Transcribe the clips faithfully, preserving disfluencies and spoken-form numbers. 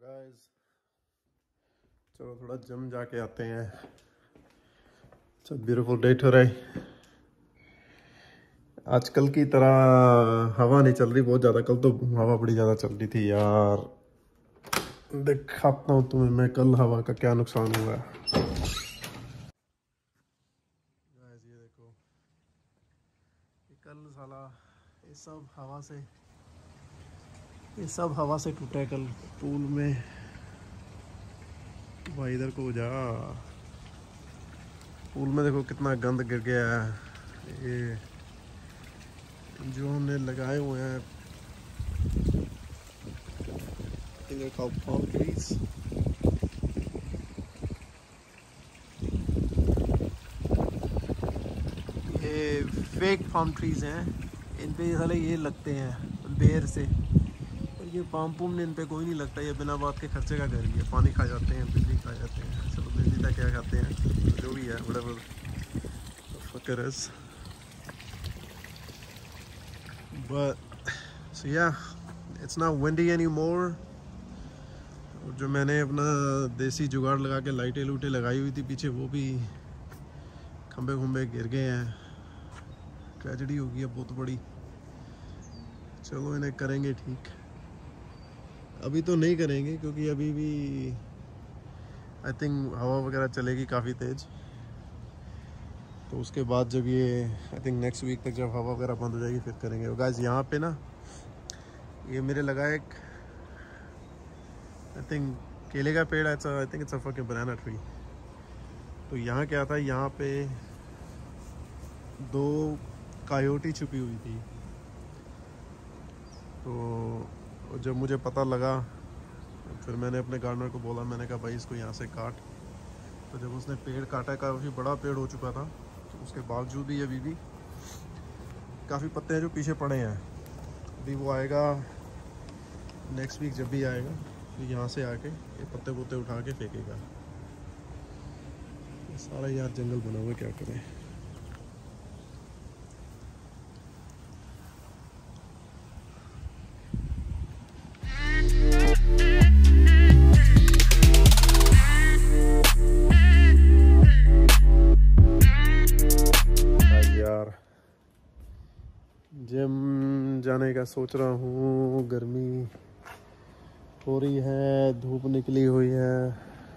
Guys चलो थोड़ा gym जाके आते हैं। It's a beautiful day today. आजकल की तरह हवा नहीं चल रही बहुत ज़्यादा, कल तो हवा बड़ी ज़्यादा चल रही थी यार। दिखाता हूँ तुम्हें मैं कल हवा का क्या नुकसान हुआ है। गाइस ये देखो, ये कल साला ये सब हवा से ये सब हवा से टूटा है कल पूल में। भाई इधर को जा, पूल में देखो कितना गंद गिर गया है। ये जो हमने लगाए हुए हैं palm trees, ये फेक palm trees हैं। इन पे साले ये लगते हैं बेर से, और ये पाम पुम ने इन पे कोई नहीं लगता। ये बिना बात के खर्चे का घर ही है। पानी खा जाते हैं, बिजली खा जाते हैं। चलो बिजली तक क्या खाते हैं, जो भी है whatever the fuck it is. But so yeah, it's not windy anymore. और जो मैंने अपना देसी जुगाड़ लगा के लाइटें लूटें लगाई हुई थी पीछे, वो भी खंबे खुंबे गिर गए हैं। ट्रेजेडी हो गई है बहुत बड़ी। चलो इन्हें करेंगे ठीक। अभी तो नहीं करेंगे क्योंकि अभी भी आई थिंक हवा वगैरह चलेगी काफ़ी तेज़। तो उसके बाद जब ये आई थिंक नेक्स्ट वीक तक जब हवा वगैरह बंद हो जाएगी फिर करेंगे। और गाइस यहाँ पे ना ये मेरे लगा एक आई थिंक केले का पेड़ है। I think it's a fucking banana tree. तो यहाँ क्या था, यहाँ पे दो कायोटी छुपी हुई थी। तो जब मुझे पता लगा फिर मैंने अपने गार्डनर को बोला, मैंने कहा भाई इसको यहाँ से काट। तो जब उसने पेड़ काटा, काफ़ी बड़ा पेड़ हो चुका था, तो उसके बावजूद भी अभी भी काफ़ी पत्ते हैं जो पीछे पड़े हैं। अभी वो आएगा नेक्स्ट वीक, जब भी आएगा तो यहाँ से आके ये पत्ते पुत्ते उठा के फेंकेगा। सारा यार जंगल बना हुआ, क्या करें। जिम जाने का सोच रहा हूँ। गर्मी हो रही है, धूप निकली हुई है।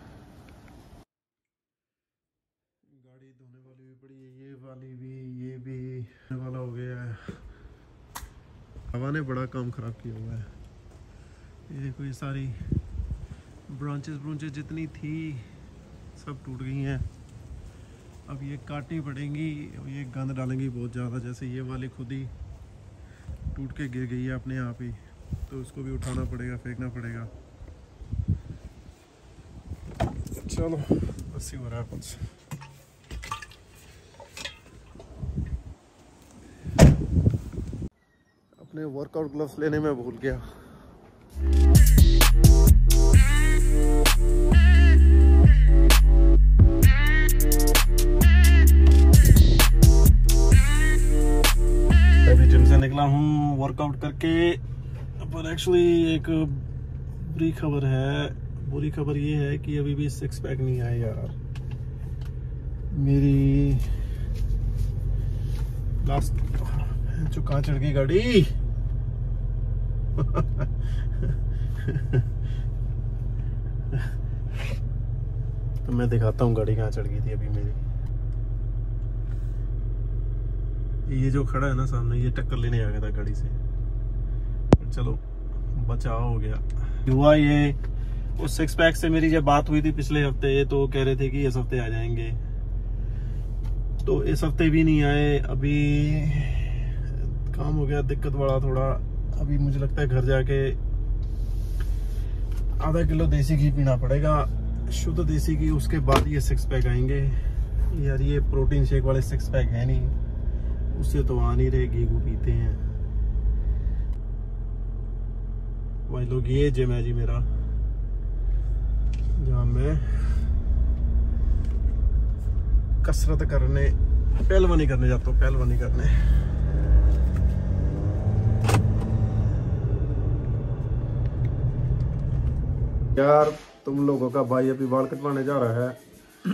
गाड़ी धोने वाली भी पड़ी है, ये वाली भी, ये भी धोने वाला हो गया है। हवा ने बड़ा काम खराब किया हुआ है। ये देखो, ये सारी ब्रांचेस ब्रांचेस जितनी थी सब टूट गई हैं। अब ये काटनी पड़ेंगी, ये गंद डालेंगी बहुत ज़्यादा। जैसे ये वाली खुद ही टूट के गिर गई है अपने आप ही, तो उसको भी उठाना पड़ेगा, फेंकना पड़ेगा। चलो let's see what happens. अपने वर्कआउट ग्लव्स लेने में भूल गया। अभी जिम से निकला हूँ वर्कआउट करके, पर एक्चुअली एक बुरी खबर है। बुरी खबर ये है कि अभी भी सिक्स पैक नहीं आया यार। मेरी लास्ट जो कहाँ चढ़ गई गाड़ी। तो मैं दिखाता हूँ गाड़ी कहाँ चढ़ गई थी अभी मेरी। ये जो खड़ा है ना सामने, ये टक्कर लेने आ गया था गाड़ी से। चलो बचाव हो गया। हुआ ये, उस सिक्स पैक से मेरी जब बात हुई थी पिछले हफ्ते, तो कह रहे थे कि इस हफ्ते आ जाएंगे। तो इस हफ्ते भी नहीं आए। अभी काम हो गया दिक्कत बड़ा थोड़ा। अभी मुझे लगता है घर जाके आधा किलो देसी घी पीना पड़ेगा, शुद्ध देसी घी। उसके बाद ये सिक्स पैक आएंगे यार। ये प्रोटीन शेक वाले सिक्स पैक है नहीं, उससे तो आ नहीं रहे। घी को पीते हैं भाई लोग। ये जिम है जी मेरा, जहाँ मैं कसरत करने, पहलवानी करने जाता हूँ। पहलवानी करने यार तुम लोगों का भाई अभी बाल कटवाने जा रहा है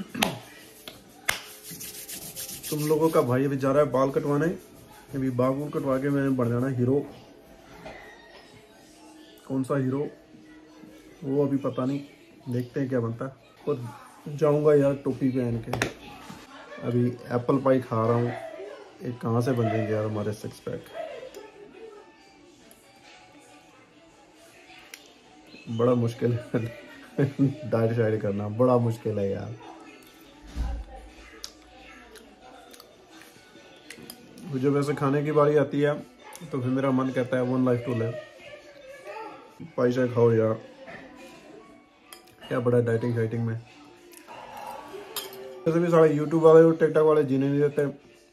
तुम लोगों का भाई अभी जा रहा है बाल कटवाने। अभी बाल बूल कटवा के मैंने बन जाना हीरो। कौन सा हीरो वो अभी पता नहीं, देखते हैं क्या बनता है। और जाऊंगा यार टोपी पहन के। अभी एप्पल पाई खा रहा हूँ, एक कहाँ से बन जाएंगे यार हमारे सिक्स पैक। बड़ा मुश्किल है डाइट शाइट करना, बड़ा मुश्किल है यार। जब वैसे खाने की बारी आती है तो फिर मेरा मन कहता है वन लाइफ टू लिव, पैसा खाओ यार, क्या बड़ा डाइटिंग शाइटिंग में। वैसे भी सारे यूट्यूब वाले और टिकटॉक वाले जीने नहीं देते।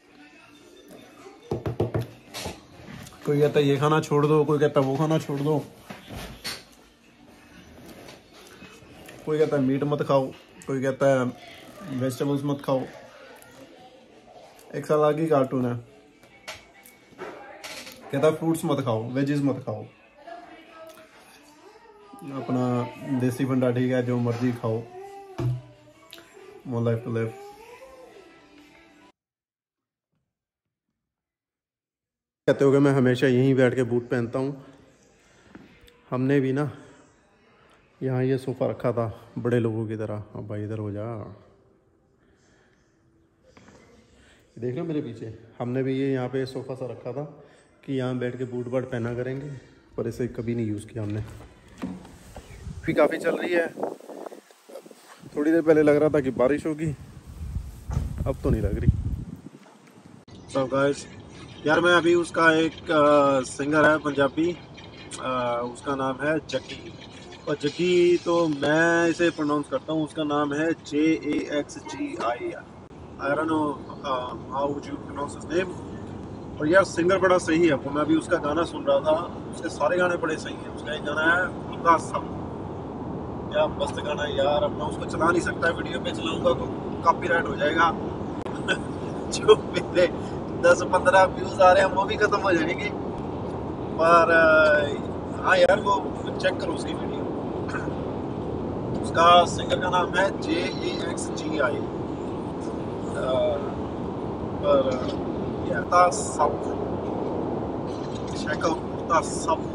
कोई कहता है ये खाना छोड़ दो, कोई कहता है वो खाना छोड़ दो, कोई कहता है मीट मत खाओ, कोई कहता है वेजिटेबल्स मत खाओ। एक साल आगे कार्टून है कहता है फ्रूट्स मत खाओ, वेजेस मत खाओ। अपना देसी फंडा ठीक है, जो मर्जी खाओ, मोर लाइफ टू लिव। कहते हो कि मैं हमेशा यहीं बैठ के बूट पहनता हूँ। हमने भी ना यहाँ ये सोफ़ा रखा था बड़े लोगों की तरह। अब भाई इधर हो जा, देख लो मेरे पीछे। हमने भी ये यहाँ पे सोफ़ा सा रखा था कि यहाँ बैठ के बूट बाट पहना करेंगे, पर इसे कभी नहीं यूज़ किया हमने। भी काफ़ी चल रही है। थोड़ी देर पहले लग रहा था कि बारिश होगी, अब तो नहीं लग रही। सब गाइस यार, मैं अभी उसका एक आ, सिंगर है पंजाबी, आ, उसका नाम है जक्की। और जक्की तो मैं इसे प्रोनाउंस करता हूँ, उसका नाम है J A X G I. I don't know how would you pronounce his name. और यार सिंगर बड़ा सही है वो। मैं अभी उसका गाना सुन रहा था, उसके सारे गाने बड़े सही हैं। उसका एक गाना है खुदा सब, क्या मस्त गाना है यार। अब मैं उसको चला नहीं सकता, वीडियो पे चलाऊंगा तो कॉपीराइट हो जाएगा जो मेरे दस पंद्रह व्यूज आ रहे हैं वो भी खत्म हो जाएंगे। पर हाँ यार वो चेक करो उसकी वीडियो। उसका सिंगर का नाम है जे ए एक्स जी आई। पर या सब चेक आउट सब।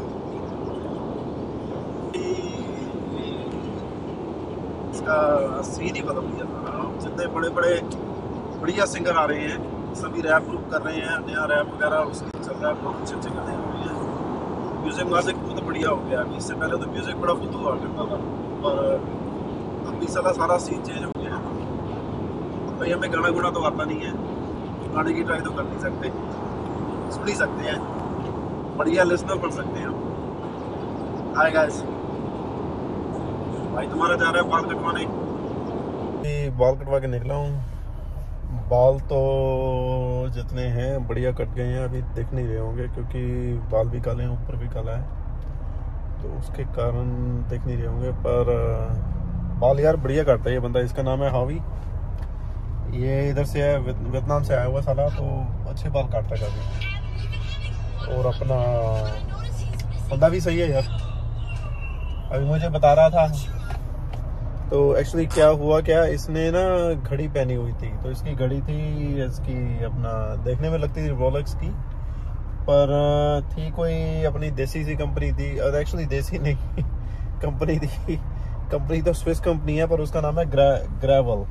इसका सीन ही बदल दिया था। जितने बड़े बड़े बढ़िया सिंगर आ रहे हैं सभी रैप ग्रुप कर रहे हैं, नया रैप वगैरह उसकी चल रहा है, बहुत अच्छे अच्छे गाने आ रहे हैं। म्यूजिक म्यूजिक बहुत बढ़िया हो गया है। इससे पहले तो म्यूजिक बड़ा फुद्दू हुआ करता था, और अभी सारा सारा सीन चेंज हो गया है। भाई हमें गाना गुना तो आता नहीं है, गाने की ट्राई तो कर नहीं सकते, सुन ही सकते हैं, बढ़िया लिसनर पढ़ सकते हैं। हाय गाइस, भाई तुम्हारा जा रहा है बाल कटवाने। बाल कटवा के निकला हूँ। बाल तो जितने हैं बढ़िया कट गए हैं, अभी दिख नहीं रहे होंगे क्योंकि बाल भी काले हैं, ऊपर भी काला है, तो उसके कारण दिख नहीं रहे होंगे। पर बाल यार बढ़िया काटता है ये बंदा। इसका नाम है हावी। ये इधर से है, वियतनाम से आया हुआ साला, तो अच्छे बाल काटता है काफी। और अपना बंदा भी सही है यार। अभी मुझे बता रहा था, तो एक्चुअली क्या हुआ क्या, इसने ना घड़ी पहनी हुई थी, तो इसकी घड़ी थी इसकी अपना देखने में लगती थी रोलेक्स की, पर थी कोई अपनी देसी सी कंपनी थी। और एक्चुअली देसी नहीं कंपनी थी, कंपनी तो स्विस कंपनी है, पर उसका नाम है ग्रा, ग्रेवल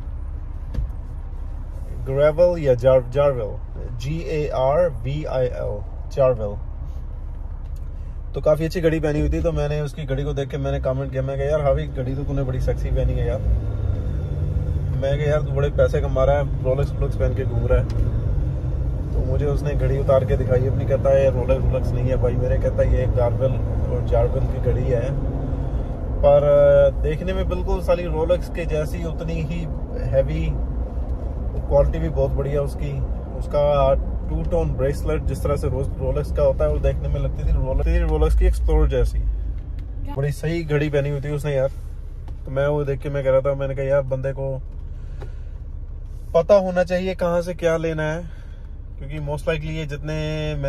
ग्रेवल या Jar, Jarvel, G A R V I L, Jarvel. तो काफ़ी अच्छी घड़ी पहनी हुई थी, तो मैंने उसकी घड़ी को देख के मैंने कमेंट किया, मैं कहा यार हावी घड़ी तो तूने बड़ी सेक्सी पहनी है यार। मैं कहा यार तू बड़े पैसे कमा रहा है, रोलेक्स रोलेक्स पहन के घूम रहा है। तो मुझे उसने घड़ी उतार के दिखाई, अपनी कहता है रोलेक्स रोलेक्स नहीं है भाई मेरे, कहता है ये गार्वेल और जारवेल की घड़ी है, पर देखने में बिल्कुल साली रोलेक्स के जैसी, उतनी ही हैवी, क्वालिटी भी बहुत बढ़िया उसकी। उसका टू टोन ब्रेसलेट जिस तरह से रोलेक्स का होता है, वो देखने में लगती थी रोलेक्स रोलेक्स की एक्सप्लोरर जैसी। बड़ी सही घड़ी पहनी हुई थी उसने यार। तो मैं वो देख के मैं कह रहा था, मैंने कहा यार बंदे को पता होना चाहिए कहाँ से क्या लेना है, क्योंकि मोस्ट लाइकली ये जितने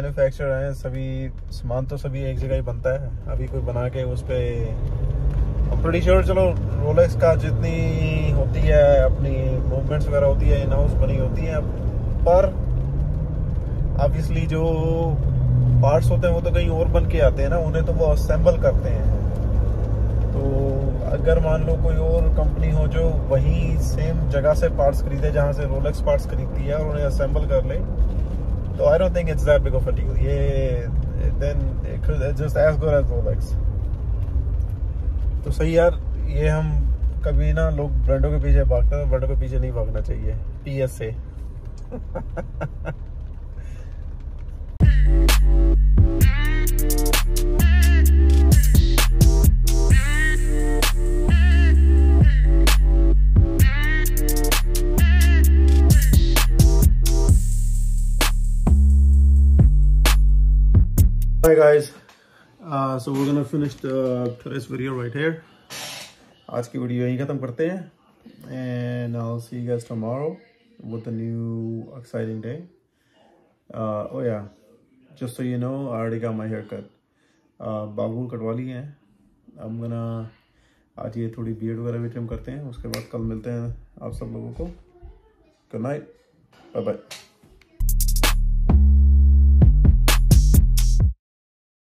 मैन्युफैक्चरर हैं सभी सामान तो सभी एक जगह ही बनता है। अभी कोई बना के उस पर प्रीटी श्योर चलो रोलेक्स का जितनी होती है अपनी मूवमेंट्स वगैरह होती है इन हाउस बनी होती है, पर ऑब्वियसली जो पार्ट्स होते हैं वो तो कहीं और बन के आते हैं ना, उन्हें तो वो असेंबल करते हैं। तो अगर मान लो कोई और कंपनी हो जो वही सेम जगह से पार्ट्स खरीदे जहां से रोलेक्स पार्ट्स खरीदती है और उन्हें असेंबल कर ले, तो I don't think it's that big of a deal. ये then it's just as good as Rolex. तो सही यार, ये हम कभी ना लोग ब्रांडों के पीछे भागते हैं, ब्रांडों के पीछे नहीं भागना चाहिए। P S A Hi guys, uh, so we're gonna finish the today's video right here. आज की वीडियो यहीं खत्म करते हैं and I'll see you guys tomorrow with a new exciting day. Uh, oh yeah, just so you know, I already got my haircut. Uh, Babul कटवा ली हैं। I'm gonna आज ये थोड़ी बियर्ड वगैरह भी ट्रिम करते हैं, उसके बाद कल मिलते हैं आप सब लोगों को। Good night, bye bye.